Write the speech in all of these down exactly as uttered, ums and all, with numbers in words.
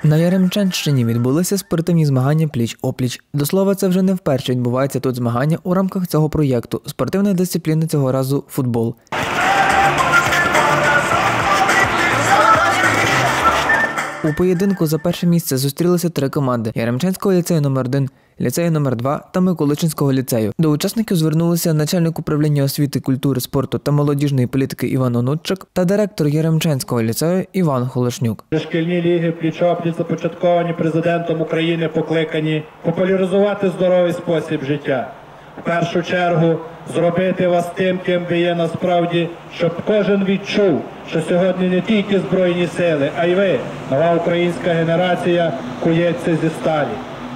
На Яремчанщині відбулися спортивні змагання пліч-опліч. До слова, це вже не вперше відбувається тут змагання у рамках цього проєкту. Спортивна дисципліна цього разу – футбол. У поєдинку за перше місце зустрілися три команди – Яремчанського ліцею номер один, ліцею номер два та Миколичинського ліцею. До учасників звернулися начальник управління освіти, культури, спорту та молодіжної політики Іван Онуччик та директор Яремчанського ліцею Іван Холошнюк. Шкільні ліги пліч-опліч започатковані президентом України, покликані популяризувати здоровий спосіб життя. В першу чергу зробити вас тим, ким ви є насправді, щоб кожен відчув, що сьогодні не тільки Збройні сили, а й ви, нова українська генерація, кується зі сталі.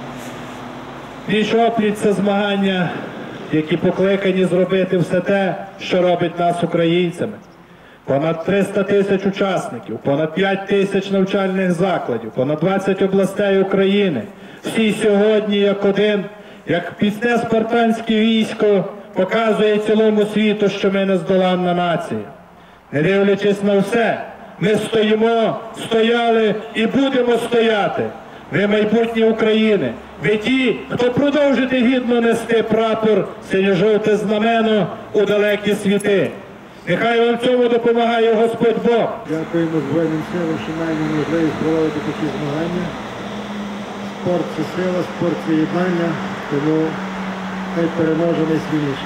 Пліч-опліч – це змагання, які покликані зробити все те, що робить нас українцями. Понад триста тисяч учасників, понад п'ять тисяч навчальних закладів, понад двадцять областей України. Всі сьогодні як один, як пісне спартанське військо, показує цілому світу, що ми нездоланна нація. Не дивлячись на все, ми стоїмо, стояли і будемо стояти. Ви майбутнє України. Ви ті, хто продовжите гідно нести прапор, синьо-жовте знамено у далекі світи. Нехай вам в цьому допомагає Господь Бог. Дякуємо Збройним силам, що маємо можливість проводити такі змагання. Спорт – це сила, спорт – це єднання, тому хай переможе найсильніший.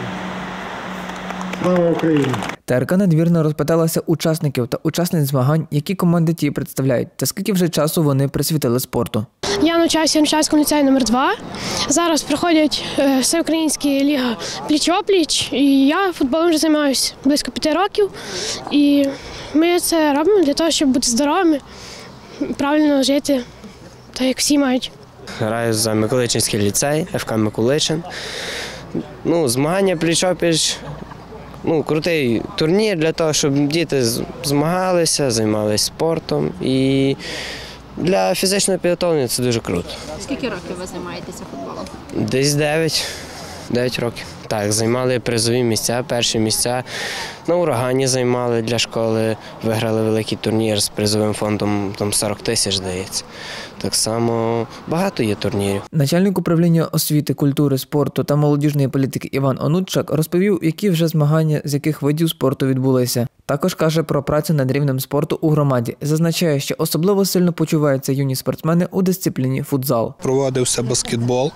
Слава Україні! ТРК «Надвірна» розпиталася учасників та учасниць змагань, які команди ті представляють, та скільки вже часу вони присвятили спорту. Я навчаюся в Яремчанському ліцеї номер два. Зараз проходять всеукраїнська ліга пліч-опліч, і я футболом вже займаюся близько п'яти років. І ми це робимо для того, щоб бути здоровими, правильно жити, так як всі мають. Граю за Миколичинський ліцей, еф ка Миколичин. Ну, змагання пліч-опліч. Ну, крутий турнір для того, щоб діти змагалися, займалися спортом. І для фізичної підготовлення це дуже круто. Скільки років ви займаєтеся футболом? Десь дев'ять, дев'ять років. Так, займали призові місця, перші місця. На Урагані займали для школи, виграли великий турнір з призовим фондом, там сорок тисяч, здається. Так само багато є турнірів. Начальник управління освіти, культури, спорту та молодіжної політики Іван Онуччик розповів, які вже змагання з яких видів спорту відбулися. Також каже про працю над рівнем спорту у громаді. Зазначає, що особливо сильно почуваються юні спортсмени у дисципліні футзал. Проводився баскетбол.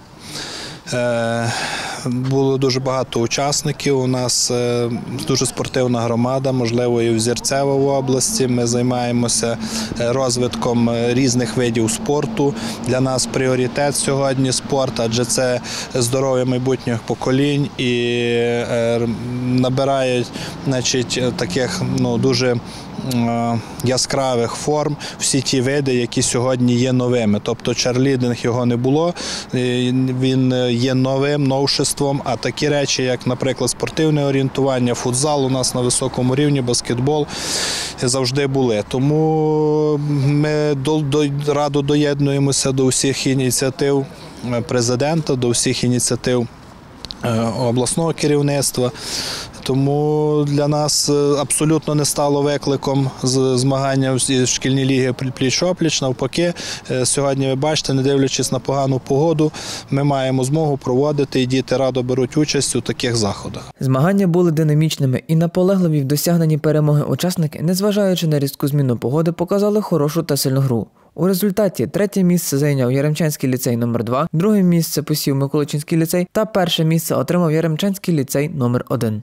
Було дуже багато учасників, у нас дуже спортивна громада, можливо, і взірцева в області. Ми займаємося розвитком різних видів спорту. Для нас пріоритет сьогодні спорт, адже це здоров'я майбутніх поколінь і набирають, значить, таких, ну, дуже яскравих форм всі ті види, які сьогодні є новими. Тобто черлідинг його не було, він є новим, новшеством, а такі речі, як, наприклад, спортивне орієнтування, футзал у нас на високому рівні, баскетбол завжди були. Тому ми радо доєднуємося до всіх ініціатив президента, до всіх ініціатив обласного керівництва. Тому для нас абсолютно не стало викликом змагання в шкільній лігі пліч-опліч. Навпаки, сьогодні, ви бачите, не дивлячись на погану погоду, ми маємо змогу проводити, і діти радо беруть участь у таких заходах. Змагання були динамічними і наполегливі в досягненні перемоги учасники, незважаючи на різку зміну погоди, показали хорошу та сильну гру. У результаті третє місце зайняв Яремчанський ліцей номер два, друге місце посів Миколичинський ліцей та перше місце отримав Яремчанський ліцей номер один.